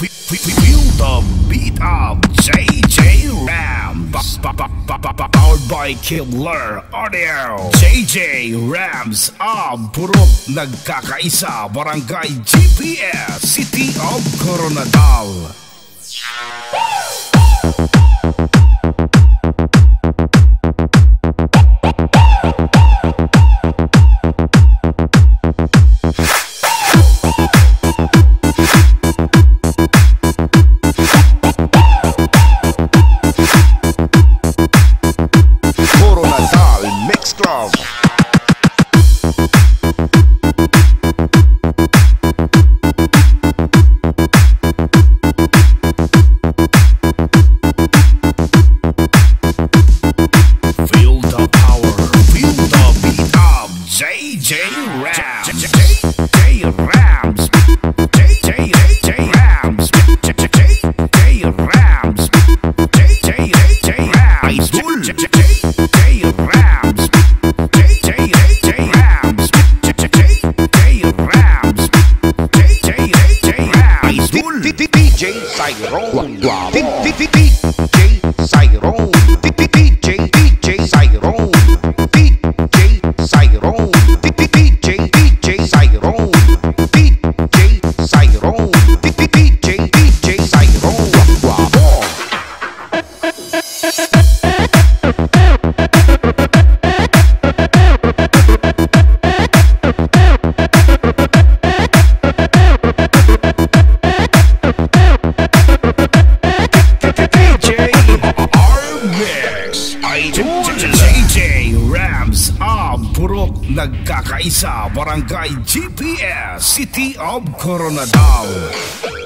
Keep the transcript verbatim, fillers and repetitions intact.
Feel the beat of J J Rams, powered by Killer Audio. J J Rams ang purok nagkakaisa, Barangay G P S, City of Coronadal. J J Rams, J J Rams, J J Rams, J J Rams, J J Rams, J J Rams, J J Rams, J J Rams, D J Cyrone, D J Cyrone, D J D J Cyrone, D J Cyrone, D J D J Cyrone, D J Cyrone, D J D J Cyrone. J J Rams ang purok nagkakaisa, Barangay G P S, City of Coronadal.